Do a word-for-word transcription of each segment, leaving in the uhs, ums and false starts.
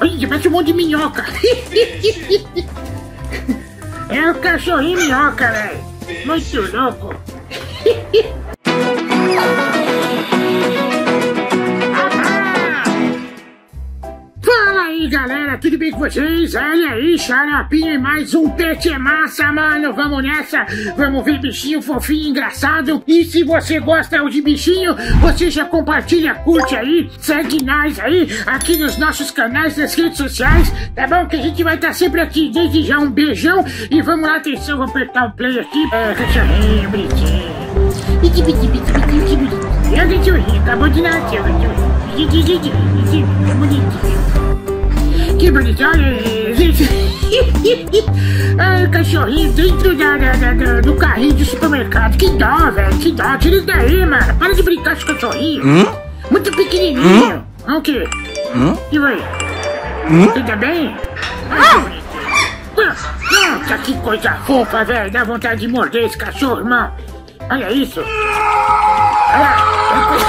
Olha, parece um monte de minhoca. É o cachorrinho minhoca, velho. Muito louco. Fala aí, galera, tudo bem com vocês? Olha aí, Xaropinho e mais um P E T É MASSA, mano. Vamos nessa, vamos ver bichinho fofinho, engraçado. E se você gosta de bichinho, você já compartilha, curte aí, segue nós aí, aqui nos nossos canais das redes sociais, tá bom? Que a gente vai estar sempre aqui. Desde já um beijão e vamos lá, atenção, vou apertar o play aqui. É, cachorrinho, bonitinho. Biti, biti, biti, biti, biti, biti. É o cachorrinho, acabou de nascer, o cachorrinho. Bonitinho. Que bonitinho, olha, gente. Ai, cachorrinho dentro da, da, da, da, do carrinho de supermercado. Que dó, velho, que dó. Tira isso daí, mano. Para de brincar com esse cachorrinho. Hum? Muito pequenininho. Hum? O quê? Hum? E vai? Hum? Você tá bem? Ai, que bonitinho. Nossa, que coisa fofa, velho. Dá vontade de morder esse cachorro, irmão. Olha isso. Olha.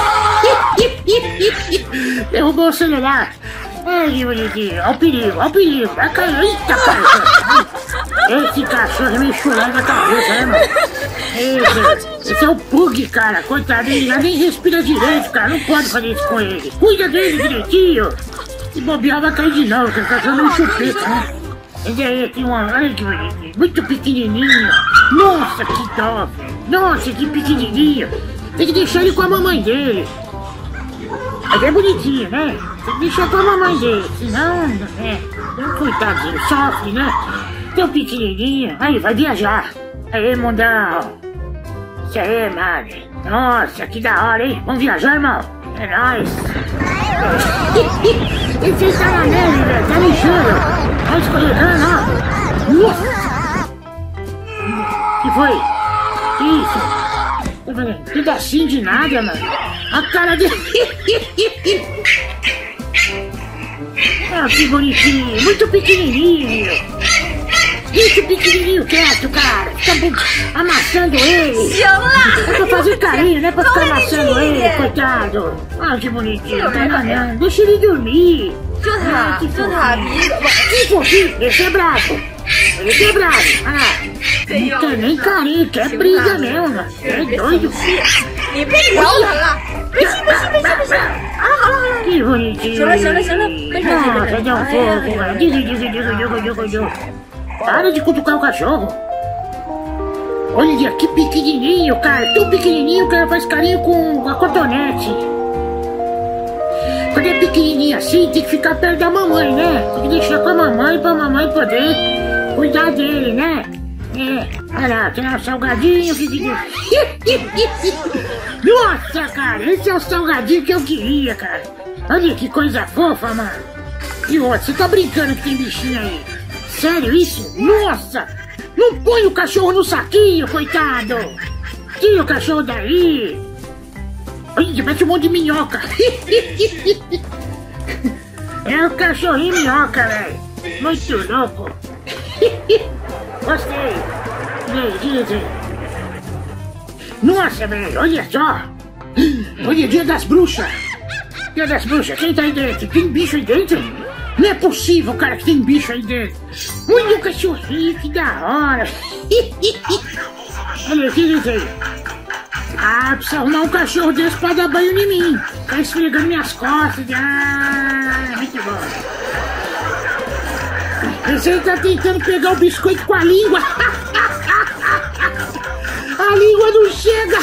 Derrubou o celular. Ai, que bonitinho. Olha o perigo, olha o perigo. Vai cair. Eita, cara. Esse cachorro é meio chulé da cabeça, né, mano? Esse, esse é o Pug, cara. Coitado, ele já nem respira direito, cara. Não pode fazer isso com ele. Cuida dele direitinho. Se bobear, vai cair de novo, porque o cachorro não chupeta, né? Esse aí aqui, uma... Olha que bonitinho. Muito pequenininho. Nossa, que dó. Nossa, que pequenininho. Tem que deixar ele com a mamãe dele. Mas é bonitinho, né? Tem que deixar com a mamãe dele, senão, é, coitadinho, sofre, né? Tão pequenininho, aí, vai viajar. Aí, mundão. Isso aí, mano. Nossa, que da hora, hein? Vamos viajar, irmão? É nóis. Esse tá na neve, velho, tá lixando. Tá escorregando, ó. Nossa! Que foi? Isso. Pedacinho de nada, mano. A cara dele. Ah, que bonitinho. Muito pequenininho. Muito pequenininho quieto, cara. Fica amassando ele. É pra fazer carinho, não é pra ficar amassando ele, coitado. Ah, que bonitinho. Tá enganando. Deixa ele dormir. Ah, que fofinho. Que fofinho. Esse é bravo. Esse é bravo. Olha lá. Não tem nem carinho, quer briga mesmo, mano. É doido. Que bonitinho. Nossa, deu um pouco, mano. Digo, digo, digo, digo, digo, digo. Para de cutucar o cachorro. Olha que pequenininho, cara. Tão pequenininho, o cara faz carinho com a cotonete. Quando é pequenininho assim, tem que ficar perto da mamãe, né? Tem que deixar com a mamãe pra mamãe poder cuidar dele, né? É, olha lá, tem um salgadinho. Nossa, cara, esse é o salgadinho que eu queria, cara. Olha que coisa fofa, mano. E outro, você tá brincando que tem bichinho aí? Sério isso? Nossa! Não põe o cachorro no saquinho, coitado! Tira o cachorro daí! Olha, parece um monte de minhoca. É o cachorrinho minhoca, velho. Muito louco. Gostei. Dizem. Nossa, velho, olha só. Olha, dia das bruxas. Dia das bruxas, quem tá aí dentro? Tem bicho aí dentro? Não é possível, cara, que tem bicho aí dentro. Olha o cachorrinho, que da hora. Olha, o que diz aí? Ah, precisa arrumar um cachorro desse pra dar banho em mim. Tá esfregando minhas costas. Ah, muito bom. Esse aí tá tentando pegar o biscoito com a língua. A língua não chega.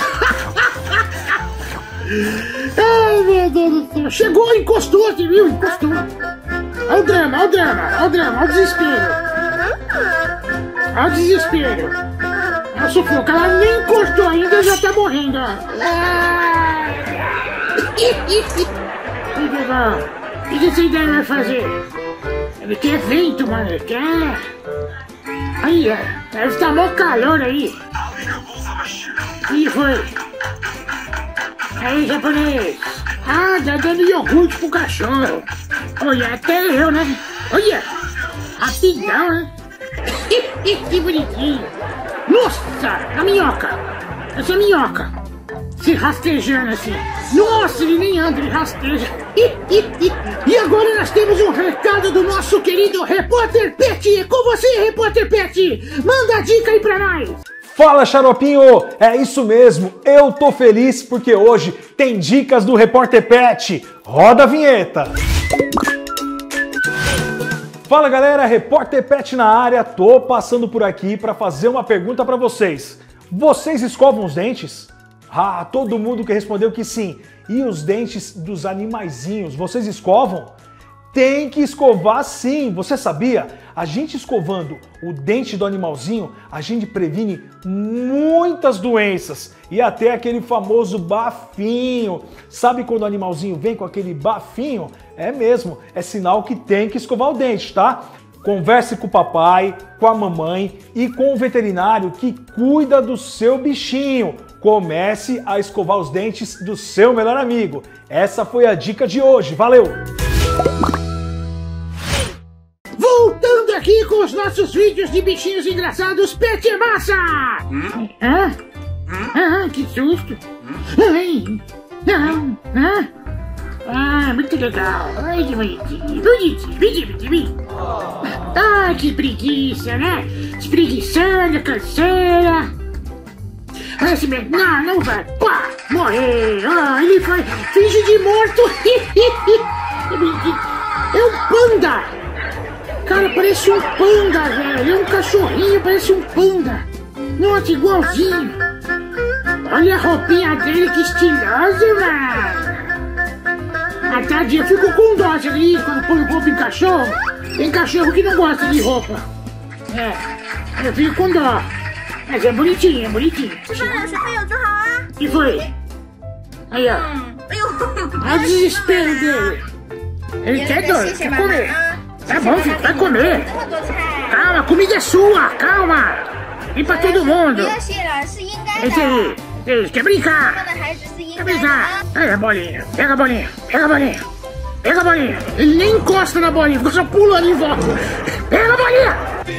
Ai, meu Deus do céu. Chegou, encostou, você viu? Encostou. Olha o drama, olha o drama, olha o drama, olha o desespero. Olha o desespero. Olha o sufoco, ela nem encostou ainda, já tá morrendo, ó. Muito bom. O que esse daí vai fazer? Ele quer vento, mano, ele quer... Aí, ó, deve estar mó calor aí. E foi? Aí, japonês. Ah, tá dando iogurte pro cachorro. Olha, até eu, né? Olha, rapidão, né? Que bonitinho. Nossa, a minhoca. Essa é minhoca. se rastejando assim. Nossa, ele nem anda, ele rasteja. E agora nós temos um recado do nosso querido repórter Pet. É com você, repórter Pet. Manda a dica aí pra nós. Fala, Xaropinho! É isso mesmo, eu tô feliz porque hoje tem dicas do repórter Pet. Roda a vinheta! Fala, galera, repórter Pet na área. Tô passando por aqui para fazer uma pergunta para vocês. Vocês escovam os dentes? Ah, todo mundo que respondeu que sim. E os dentes dos animaizinhos, vocês escovam? Tem que escovar sim, você sabia? A gente escovando o dente do animalzinho, a gente previne muitas doenças e até aquele famoso bafinho. Sabe quando o animalzinho vem com aquele bafinho? É mesmo, é sinal que tem que escovar o dente, tá? Converse com o papai, com a mamãe e com o veterinário que cuida do seu bichinho. Comece a escovar os dentes do seu melhor amigo. Essa foi a dica de hoje, valeu! Voltando aqui com os nossos vídeos de bichinhos engraçados, Pet é massa! Hum? Hã? Hum? Ah, que susto! Ai, não, hã? Ah, muito legal! Ai, que bonitinho! Bonitinho, bonitinho, bonitinho! Ah, que preguiça, né? Espreguiçando, canseira! Ah, esse mesmo, não, não vai! Pá! Morreu! Ah, ele vai! Finge de morto! É um panda! Cara, parece um panda, velho. É um cachorrinho, parece um panda. Nossa, igualzinho. Olha a roupinha dele, que estilosa, mano. Ah, tadinha, eu fico com dó ali quando põe roupa em cachorro. Tem cachorro que não gosta de roupa. É, eu fico com dó. Mas é bonitinho, é bonitinho. O que foi? Aí, ó. Olha o desespero dele. Ele quer dois, quer comer. Tá bom, filho, vai comer. Calma, a comida é sua, calma. E pra todo mundo. Esse aí, esse, quer brincar? Quer brincar? Pega a bolinha, pega a bolinha, pega a bolinha. Pega a bolinha. Ele nem encosta na bolinha, fica só pulando em volta. Pega a bolinha.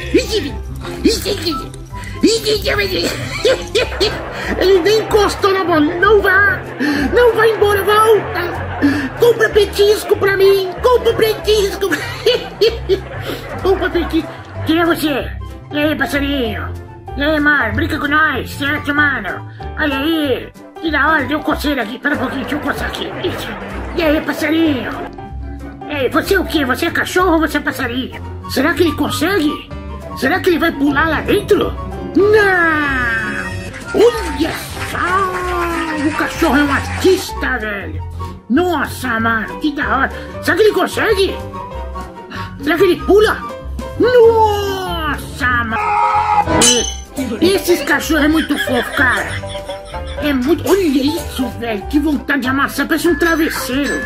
Ele nem encostou na bolinha. Não vá, não vai embora, volta. Compra petisco pra mim! Compra petisco! Compra petisco! Quem é você? E aí, passarinho? E aí, mano? Brinca com nós, certo, mano? Olha aí! Que da hora, deu coceira aqui. Pera um pouquinho, deixa eu coçar aqui. Isso. E aí, passarinho? E aí, você é o quê? Você é cachorro ou você é passarinho? Será que ele consegue? Será que ele vai pular lá dentro? Não! Olha só! O cachorro é um artista, velho! Nossa, mano, que da hora! Será que ele consegue? Será que ele pula? Nossa, mano! Esses cachorros é muito fofo, cara! É muito... Olha isso, velho! Que vontade de amassar! Parece um travesseiro!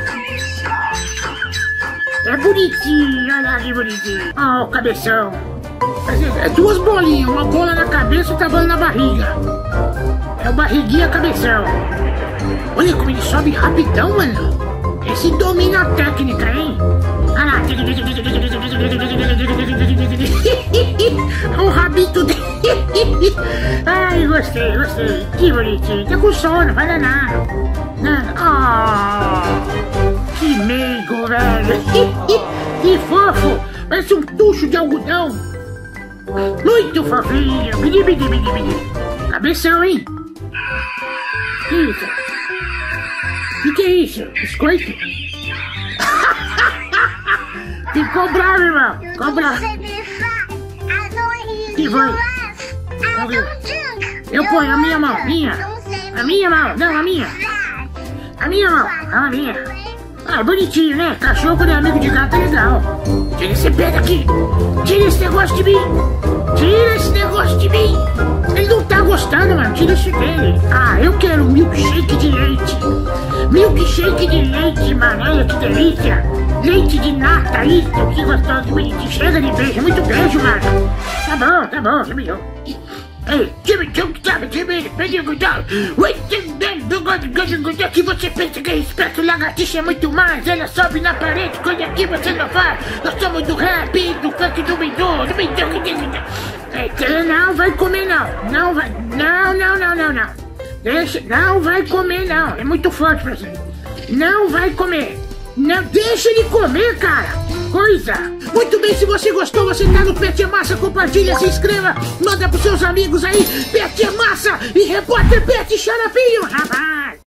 É bonitinho! Olha que bonitinho! Ó, oh, o cabeção! É duas bolinhas, uma bola na cabeça e outra bola na barriga! É o barriguinha cabeção! Olha como ele sobe rapidão, mano. Esse domina a técnica, hein? Olha lá. O rabito dele. Ai, gostei, gostei. Que bonitinho. Tá com sono, vai danar. Oh, que meigo, velho. Que fofo. Parece um tucho de algodão. Muito fofinho. Bidi, bidi, bidi, bidi. Cabeção, hein? Que isso? O que, que é isso? Biscoito? Ficou bravo, irmão. Ficou bravo. Que foi? Eu ponho a minha mão. Minha. A minha mão. Não, a minha. A minha mão. A minha. Ah, bonitinho, né? Cachorro quando é amigo de gato é legal. Tira esse pé daqui. Tira esse negócio de mim. Tira esse negócio de mim. Ele não tá gostando, mano. Tira isso dele. Ah, eu quero milkshake de leite. Milkshake de leite, mano. Olha que delícia. Leite de nata, isso. Que gostoso, que bonitinho. Chega de beijo. Muito beijo, mano. Tá bom, tá bom. Você me deu. Ei, time, time, time, time, time, cuidado. Aqui você pensa que respeito lagartixa é muito mais. Ela sobe na parede, quando aqui você não faz. Nós somos do rap, do funk, do mindô, do mindô. Não vai comer não, não vai, não, não, não, não, não, não. Deixa, não vai comer não, é muito forte pra você. Não vai comer. Não, deixa ele comer, cara. Coisa. Muito bem, se você gostou, você tá no Pet É Massa, compartilha, se inscreva, manda pros seus amigos aí. Pet É Massa e repórter Pet Xaropinho, rapaz.